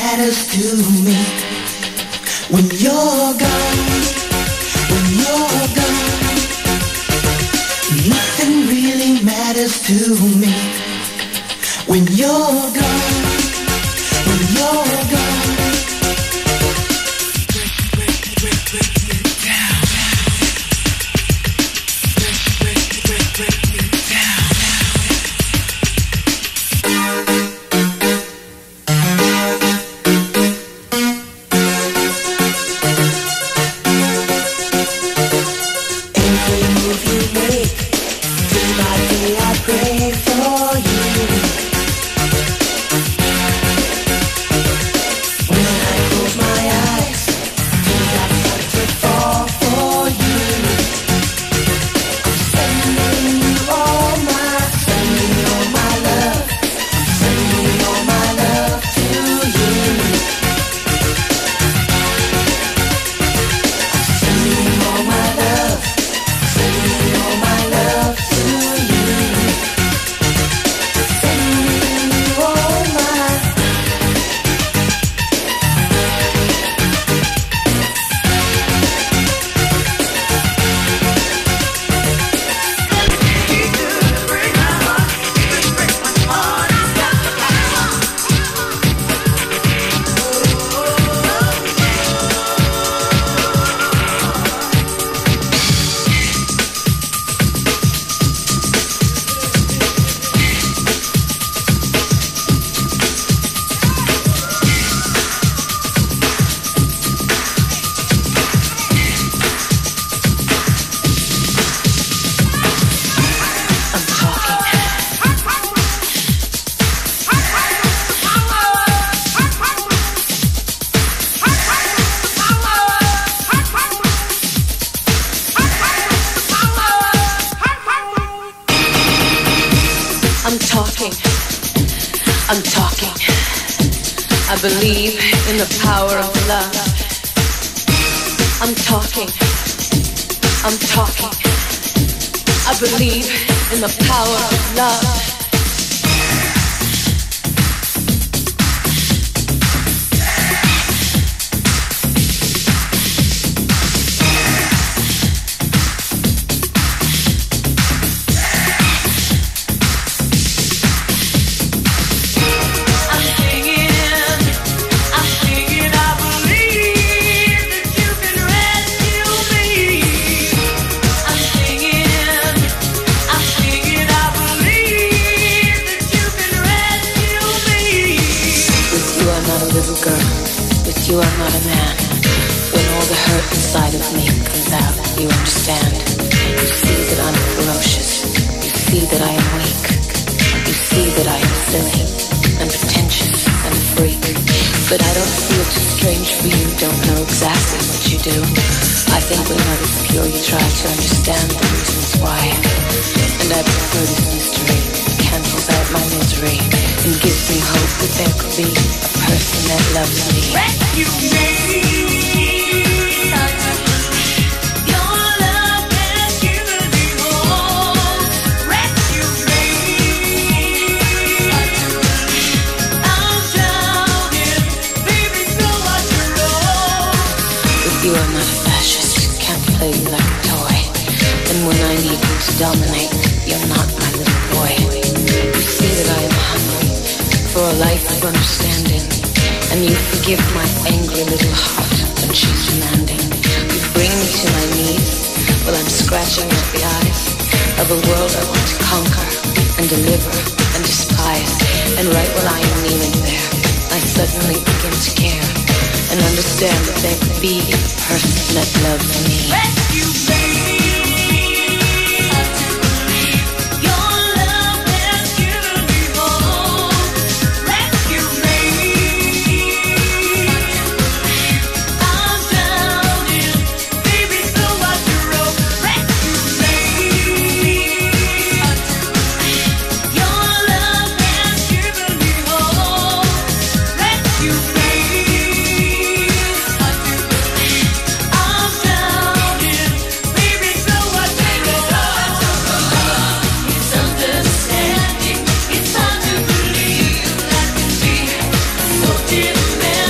matters to me. When you're gone, when you're gone, nothing really matters to me. When you're gone, when you're gone. I believe in the power of love. I'm talking. I believe in the power of love. You are not a man. When all the hurt inside of me comes out, you understand. You see that I'm ferocious. You see that I am weak. You see that I am silly and pretentious and a freak. But I don't feel too strange for you. Don't know exactly what you do. I think when love is pure, you try to understand the reasons why. And I prefer this mystery. It cancels out my misery and gives me hope that there could be a person that loves me. Rescue me. You are not a fascist, can't play you like a toy. And when I need you to dominate, you're not my little boy. You see that I am hungry for a life of understanding, and you forgive my angry little heart when she's demanding. You bring me to my knees while I'm scratching at the eyes of a world I want to conquer and deliver and despise. And right while I am kneeling there, I suddenly begin to care and understand that there could be a person that loves me. Rescue me. Different.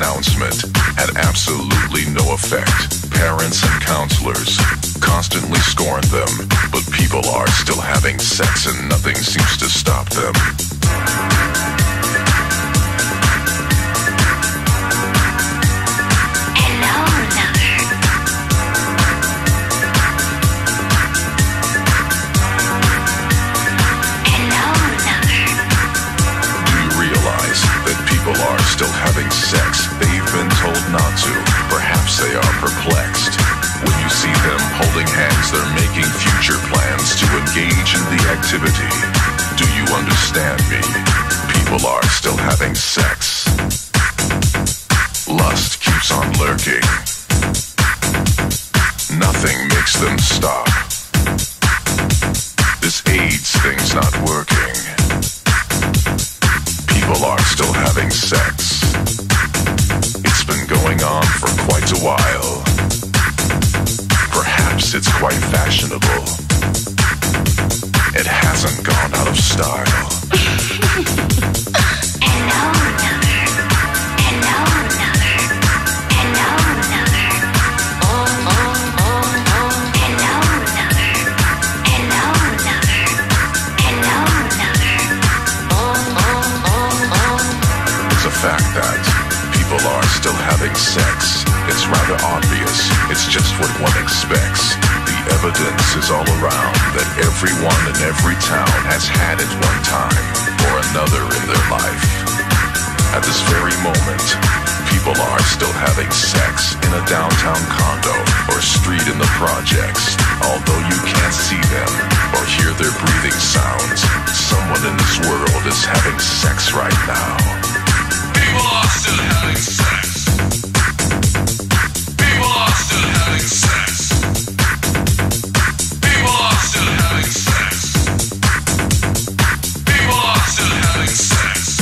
announcement had absolutely no effect. Parents and counselors constantly scorned them, but people are still having sex and nothing seems to stop them. People are still having sex. They've been told not to. Perhaps they are perplexed. When you see them holding hands, they're making future plans to engage in the activity. Do you understand me? People are still having sex. Lust keeps on lurking. Nothing makes them stop. This AIDS thing's not working. People are still having sex. It's been going on for quite a while. Perhaps it's quite fashionable. It hasn't gone out of style. Fact that people are still having sex. It's rather obvious. It's just what one expects. The evidence is all around that everyone in every town has had it one time or another in their life. At this very moment, people are still having sex in a downtown condo or street in the projects. Although you can't see them or hear their breathing sounds, someone in this world is having sex right now. People are still having sex. People are still having sex. People are still having sex. People are still having sex.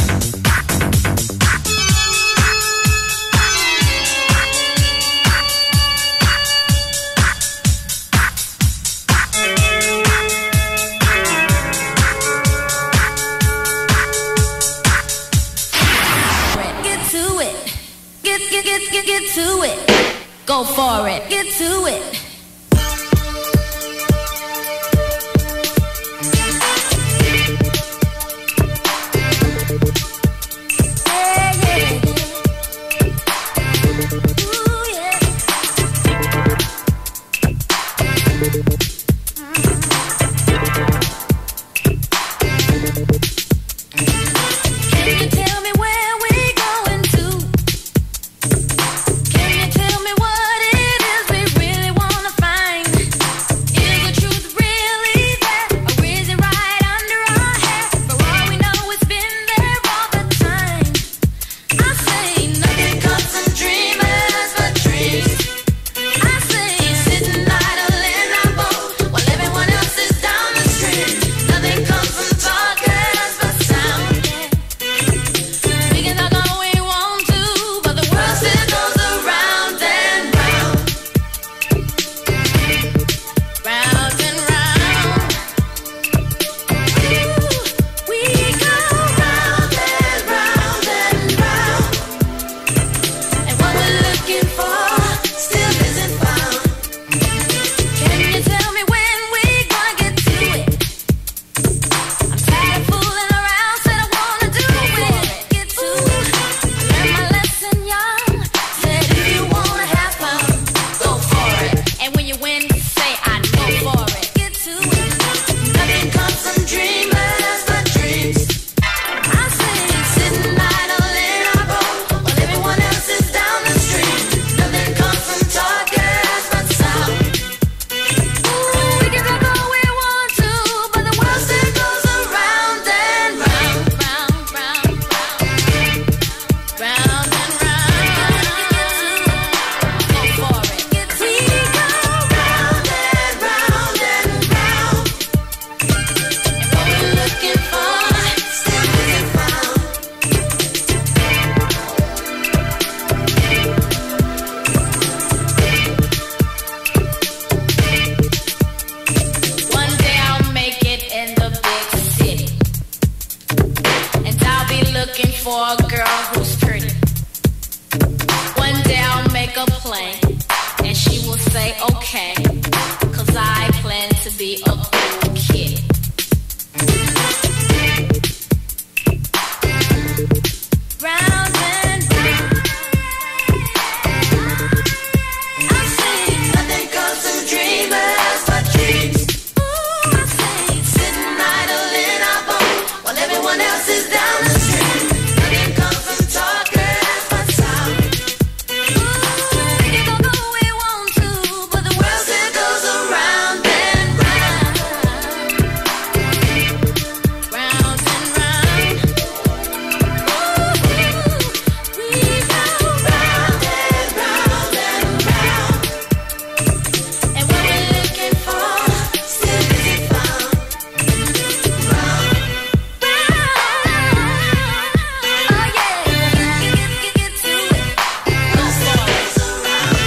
Get to it. Go for it. Get to it. Wanna say okay, 'cause I plan to be a cool kid. Round and round, I sing. Nothing comes to dreamers but dreams. Ooh, I sing. Sitting idle in our boat while everyone else is down the street. Nothing comes from talkers but sound. Ooh, we can go the way we want to, but the world still goes around and round, round and round. We go round and round and round, and what we're looking for still isn't found. Round, oh yeah, get to it. Let's go around.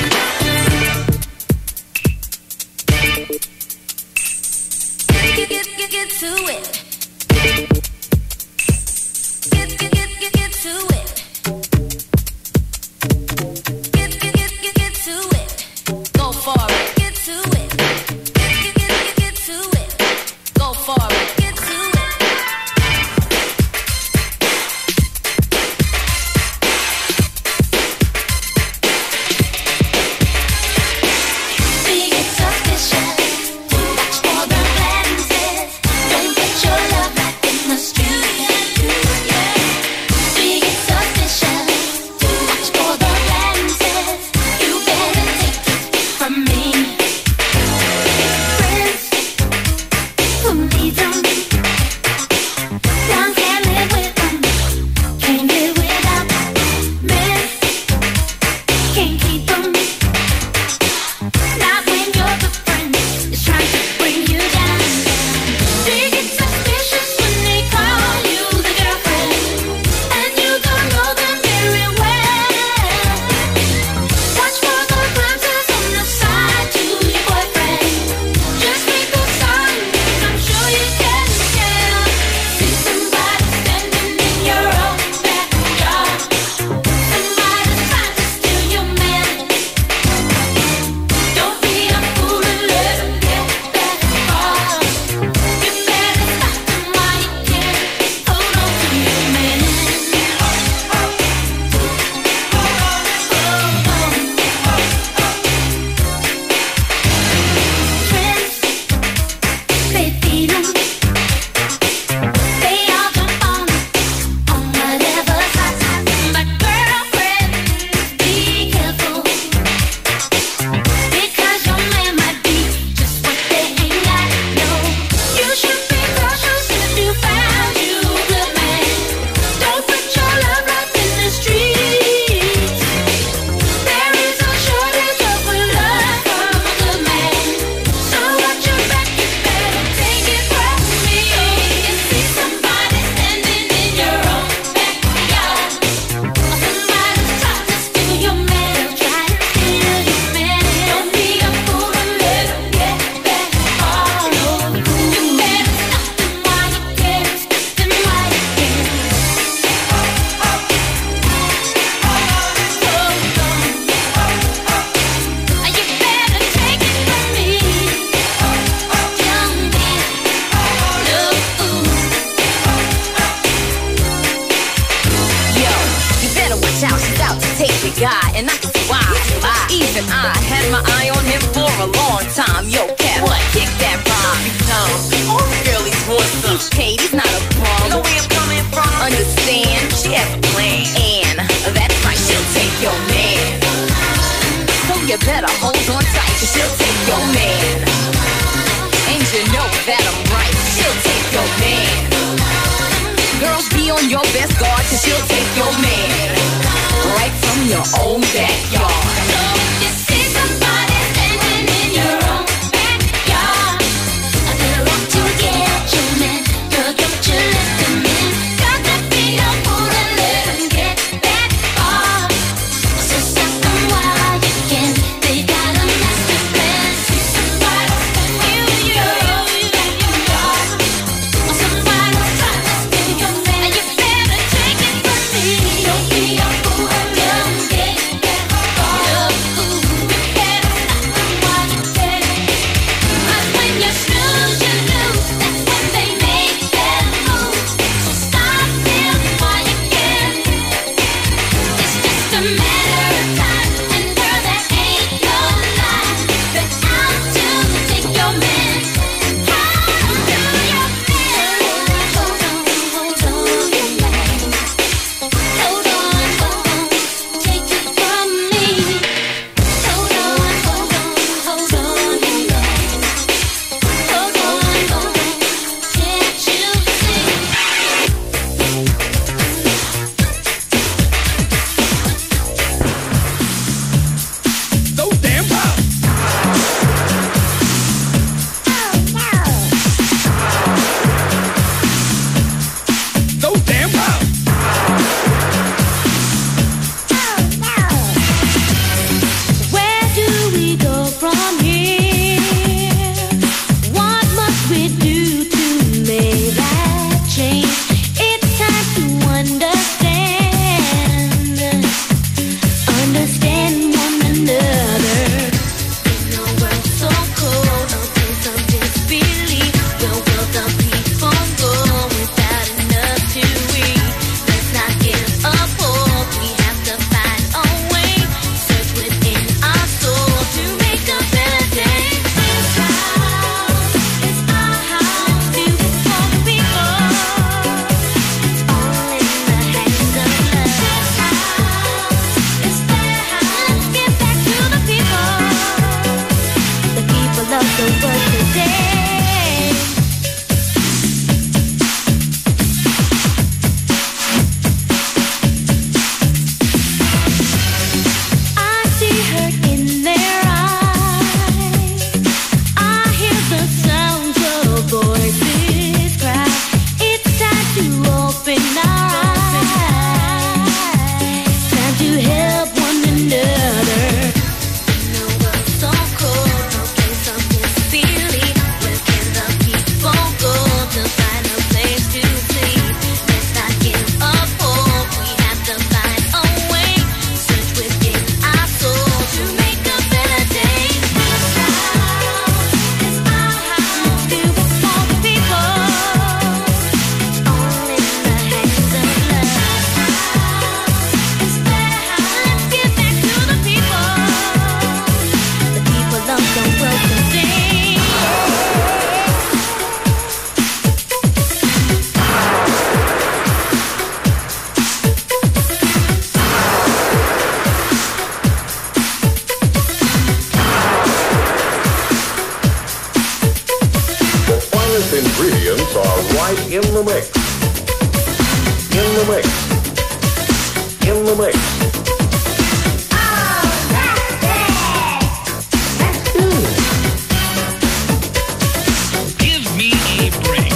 Get to it. Get to it. Get to it. Go for it. Get to it. Get to it. Go for it. Get to it. Being suspicious, watch for the glances. Don't get your love back in the street. Being suspicious, watch for the glances. You better take it from me. Friends who need them, now can't live with them. Can't live without men. Can't keep them. Not when your good friend is trying to bring you down. They get suspicious when they call you the girlfriend, and you don't know them very well. Watch for the glances on the side to your boyfriend. Just make a sign, I'm sure you can tell. See somebody standing in your own backyard. Somebody's trying to steal your man. Don't be a fool and let him get that far. You better stop them while you can. Hold on to your man. Friends, they feed 'em. They all jump on whatever side. But girlfriends, be careful, because your man might be just what they ain't got. No, you should be cautious if you found you a good man. Don't put your love life in the streets. There is a shortage of love from a good man. So watch your back, you better take it from me. You see somebody standing in your own backyard, or somebody's trying to steal your man. Try to steal your man. Don't be a fool and let him get that far. No, you better stop them while you can. Stop them while you can. You better take it from me, young man. Yo, you better watch out, she's out to take the guy, and I can see why. Even I had my eye on him for a long time. Yo, Cap, what? Kick that vibe. All the girlies want some. Kate, he's not a bum. Know where I'm coming from? Understand? She has a plan, and that's right, she'll take your man. So you better hold on tight, 'cause she'll take your man. And you know that I'm right, she'll take your man. Girls, be on your best guard, 'cause she'll take your man right from your own backyard. You see somebody standing in your own backyard. They're out to get your man. Girl, don't you let them in. Got to be a fool and let them get that far. So stop them while you can. They got a master plan. See somebody standing in your own backyard, or somebody's trying to steal your man. You better take it from me. Don't be a fool and let them get that far. the mix. In the mix. In the mix. Give me a break.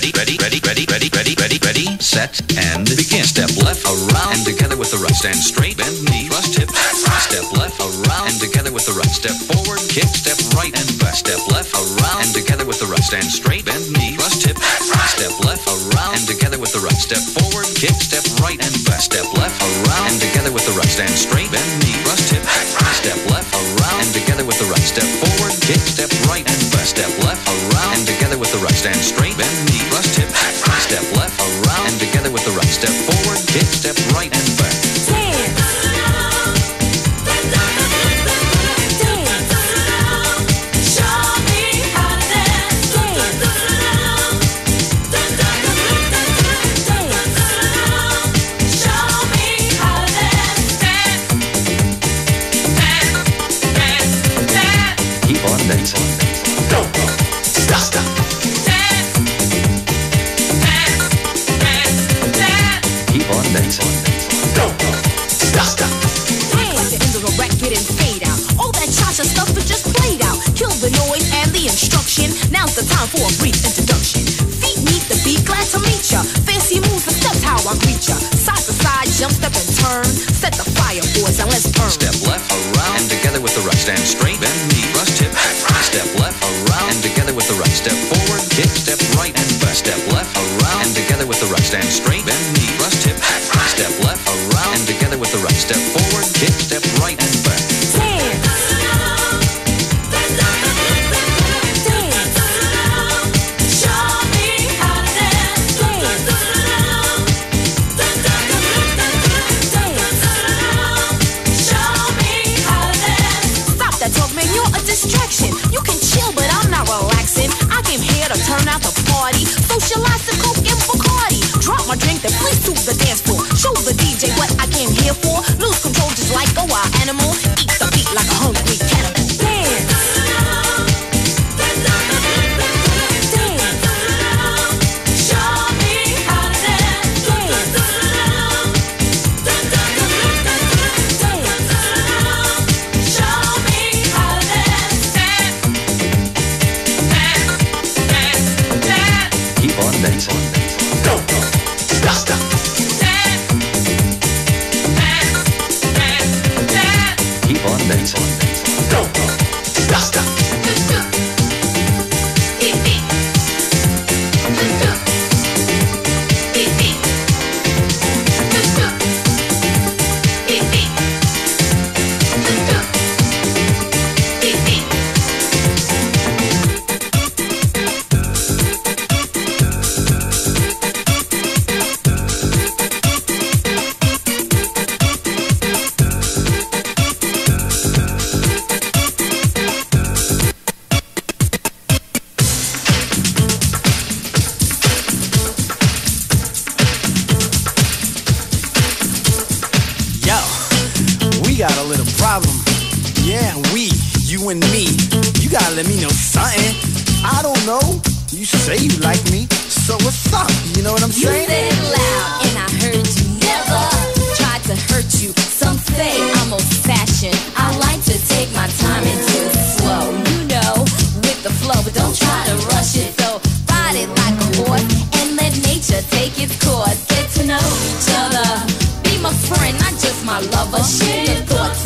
Ready, set, and begin. Step left, around, and together with the right. Stand straight, bend knee, thrust hip. Step left, around, and together with the right. Step forward, kick, step right, and back. Step left, around, and together with the right. Stand straight, bend knee, thrust hip. Step left, around, and together with the right. Step forward, kick, step right, and back. Step left, around, and together with the right. Stand straight, bend knee, thrust hip. Step left, around, and together with the right. Step forward, kick, step right, and back. Step left, around, and together with the right. Stand straight, bend knee, thrust hip. Step left, around, and together with the right. Step forward, kick, step right, and back. Keep on dancing. Stop. Keep on dancing. Stop. Like the end of a record and fade out. All that cha-cha stuff is just played out. Kill the noise and the instruction. Now's the time for a brief introduction. Feet meet the beat, glad to meet ya. Fancy moves and steps, how I greet ya. Side to side, jump, step and turn. Set the fire, boys, and let's burn. Step left, around, and together with the right. Stand straight, bend knee, thrust hip. Step left, around, and together with the right. Step forward, kick, step right, and back. Step left, around, and together with the right. Stand straight, bend knee, thrust hip. Step left, around, and together with the right. Step forward, kick, step right, and back. Distraction. You can chill, but I'm not relaxing. I came here to turn out the party. Socialize the coke and Bacardi. Drop my drink, then please to the dance floor. Show the DJ what I came here for. Lose control just like a wild animal. Eat the beat like a hungry cannibal. Dance. Keep on dancing. got a little problem. Yeah, you and me. You gotta let me know something. I don't know. You say you like me, so what's up? You know what I'm saying? You said it loud, and I heard you. Never tried to hurt you. Some say I'm old-fashioned. I like to take my time and do it slow. You know, with the flow, but don't try to rush it. So ride it like a horse and let nature take its course. Get to know each other. Be my friend, not just my lover. Share your thoughts